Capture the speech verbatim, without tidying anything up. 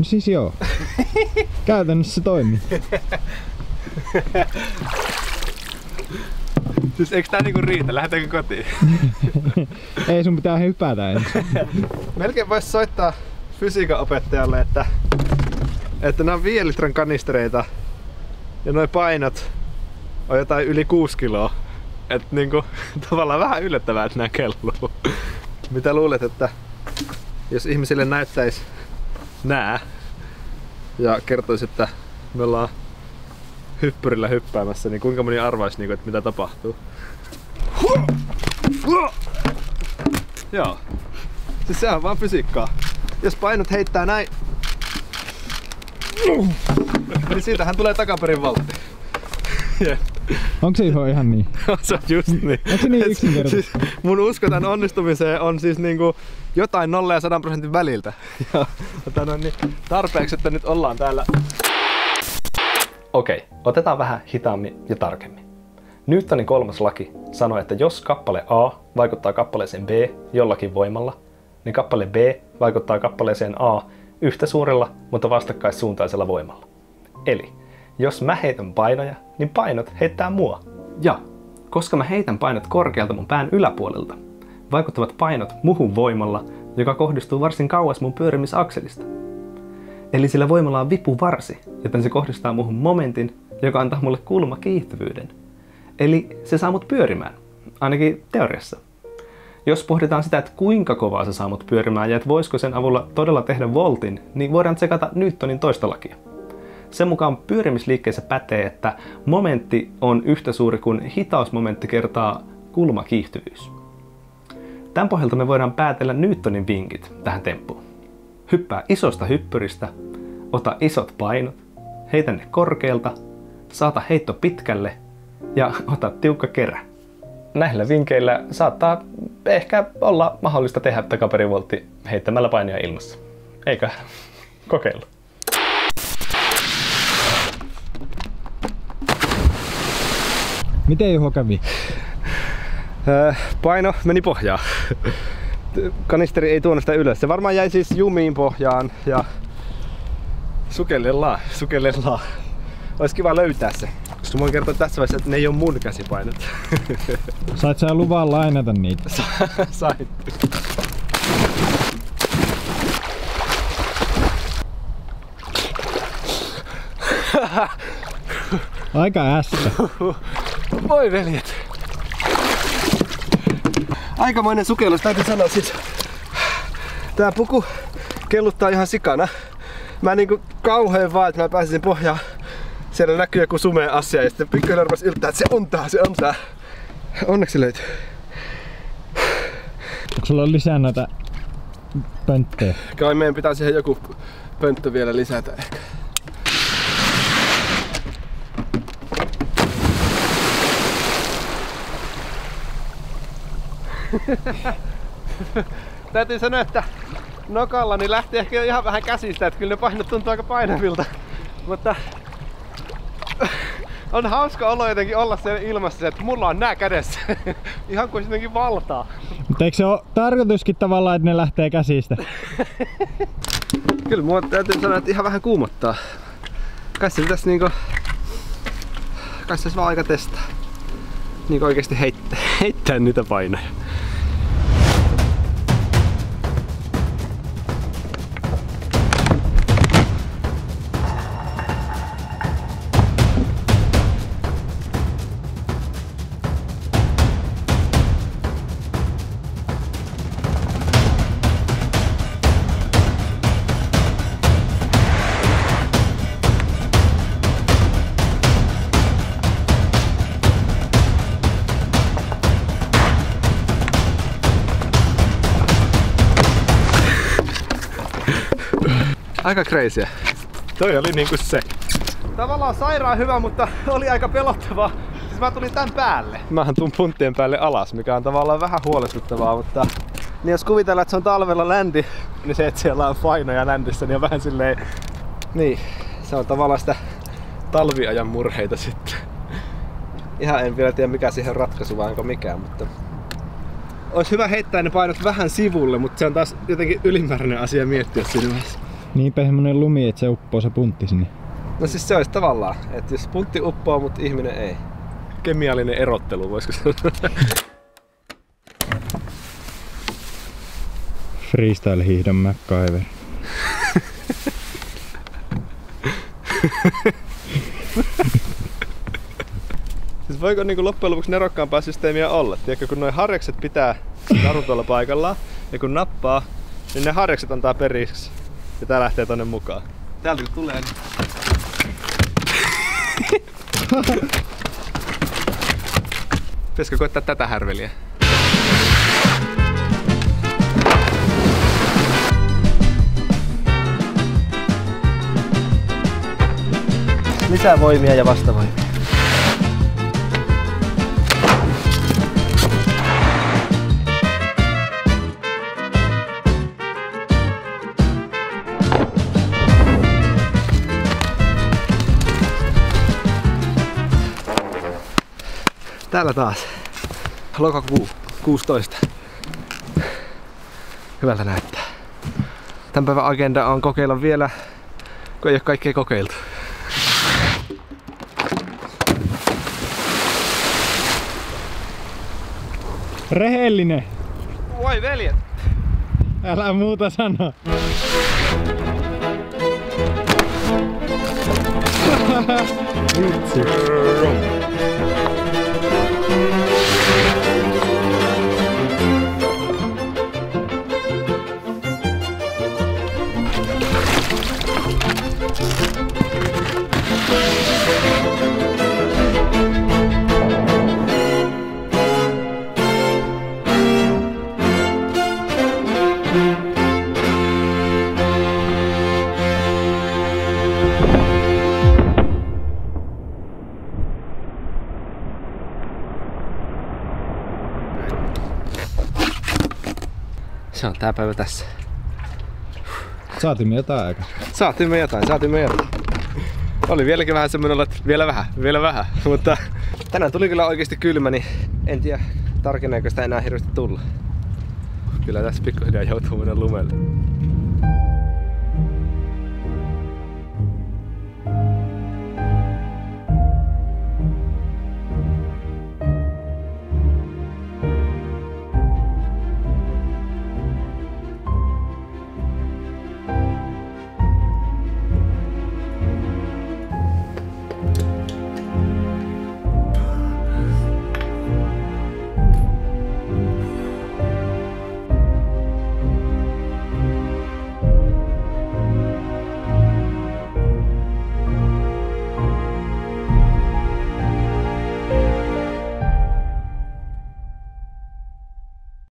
Siis joo. Käytännössä se toimii. Siis eikö tää niinku riitä? Lähdetäänkö kotiin? Ei, sun pitää hypätä ensin. Melkein vois soittaa fysiikan opettajalle, että, että nämä on viiden litran kanistereita ja noi painot on jotain yli kuusi kiloa. Et niinku tavallaan vähän yllättävää, että nää kelluu. Mitä luulet, että jos ihmisille näyttäis nää ja kertois, että me ollaan hyppyrillä hyppäämässä, niin kuinka moni arvaisi, niin kuin, että mitä tapahtuu? Joo. Siis sehän on vaan fysiikkaa. Jos painot heittää näin, niin siitähän tulee takaperin valtti. Yeah. Onko se ihan niin? Se on just niin. Onko se niin yksinkertaisesti? Siis mun usko tän onnistumiseen on siis niinku jotain nolla ja sadan prosentin väliltä. Ja tämän niin tarpeeksi, että nyt ollaan täällä. Okei, otetaan vähän hitaammin ja tarkemmin. Newtonin kolmas laki sanoo, että jos kappale A vaikuttaa kappaleeseen B jollakin voimalla, niin kappale B vaikuttaa kappaleeseen A yhtä suurella, mutta vastakkaissuuntaisella voimalla. Eli jos mä heitän painoja, niin painot heittää mua. Ja koska mä heitän painot korkealta mun pään yläpuolelta, vaikuttavat painot muhun voimalla, joka kohdistuu varsin kauas mun pyörimisakselista. Eli sillä voimalla on vipuvarsi, joten se kohdistaa muhun momentin, joka antaa mulle kulmakiihtyvyyden. Eli se saa mut pyörimään, ainakin teoriassa. Jos pohditaan sitä, että kuinka kovaa se saa mut pyörimään ja että voisiko sen avulla todella tehdä voltin, niin voidaan tsekata Newtonin toista lakia. Sen mukaan pyörimisliikkeessä pätee, että momentti on yhtä suuri kuin hitausmomentti kertaa kulmakiihtyvyys. Tämän pohjalta me voidaan päätellä Newtonin vinkit tähän temppuun. Hyppää isosta hyppyristä, ota isot painot, heitä ne korkealta, saata heitto pitkälle ja ota tiukka kerä. Näillä vinkkeillä saattaa ehkä olla mahdollista tehdä takaperivoltti heittämällä painia ilmassa. Eikö? Kokeilla. Miten Juho kävi? Paino meni pohjaan. Kanisteri ei tuonut sitä ylös. Se varmaan jäi siis jumiin pohjaan ja sukellellaan, sukellellaan. Olisi kiva löytää se. Koska mä voin kertoa tässä vaiheessa, että ne ei ole mun käsipainot. Sait sä luvan lainata niitä? Sain. Aika ässä. Voi veljet. Aikamoinen sukellus, täytyy sanoa siis. Tää puku kelluttaa ihan sikana. Mä niinku kauheen vaan, että mä pääsisin pohjaan. Siellä näkyy joku sumea asia ja sitten pikkuhiljaa rupesi yltää, että se on tää, se on tää. Onneksi löytyy. Onko sulla lisää noita pönttejä? Kai meidän pitää siihen joku pönttö vielä lisätä ehkä. Täytyy sanoa, että nokalla niin lähti ehkä ihan vähän käsistä, että kyllä ne painot tuntuu aika painavilta. Mutta on hauska olo jotenkin olla siellä ilmassa, että mulla on nää kädessä. Ihan kuin jotenkin valtaa. Mutta eikö se ole tarkoituskin tavallaan, että ne lähtee käsistä? Kyllä mua täytyy sanoa, että ihan vähän kuumottaa. Kai se pitäis niinku... Kai se vaan aika testaa. Niinku oikeesti heittää, heittää niitä painoja. Aika crazyä. Toi oli niinku se. Tavallaan sairaan hyvä, mutta oli aika pelottavaa. Siis mä tulin tän päälle. Mähän tuun punttien päälle alas, mikä on tavallaan vähän huolestuttavaa, mutta... Niin jos kuvitellaan, että se on talvella länti, niin se, että siellä on fainoja läntissä, niin on vähän silleen... Niin, se on tavallaan sitä talviajan murheita sitten. Ihan en vielä tiedä mikä siihen on ratkaisu vai onko mikään, mutta... Olisi hyvä heittää ne painot vähän sivulle, mutta se on taas jotenkin ylimääräinen asia miettiä siinä vaiheessa. Niinpä semmonen lumi, että se uppoo se puntti sinne. No siis se olisi tavallaan, että jos puntti uppoo, mutta ihminen ei. Kemiallinen erottelu, voisiko sanoa? Freestyle-hiihdon MacGyver. Siis voiko niinku loppujen lopuksi nerokkaampaa systeemiä olla? Tiedätkö, kun noi harjakset pitää naru tuolla paikallaan, ja kun nappaa, niin ne harjakset antaa periksi. Ja tää lähtee tonne mukaan. Täältä kun tulee, niin... Pitäisikö koittaa tätä härveliä? Lisää voimia ja vastavoimia. Täällä taas. Lokakuu kuusitoista. Hyvältä näyttää. Tämän päivän agenda on kokeilla vielä, kun ei ole kaikkea kokeiltu. Rehellinen! Voi veljet! Älä muuta sano! Vitsi! Se on tää päivä tässä. Saatiin me jotain aikaa. Saatiin me jotain, saatiin me jotain. Oli vieläkin vähän semmonen, että vielä vähän, vielä vähän. Mutta tänään tuli kyllä oikeesti kylmä, niin en tiedä tarkeneeko sitä enää hirveästi tulla. Kyllä tässä pikkuhiljaa joutuu mennä lumelle.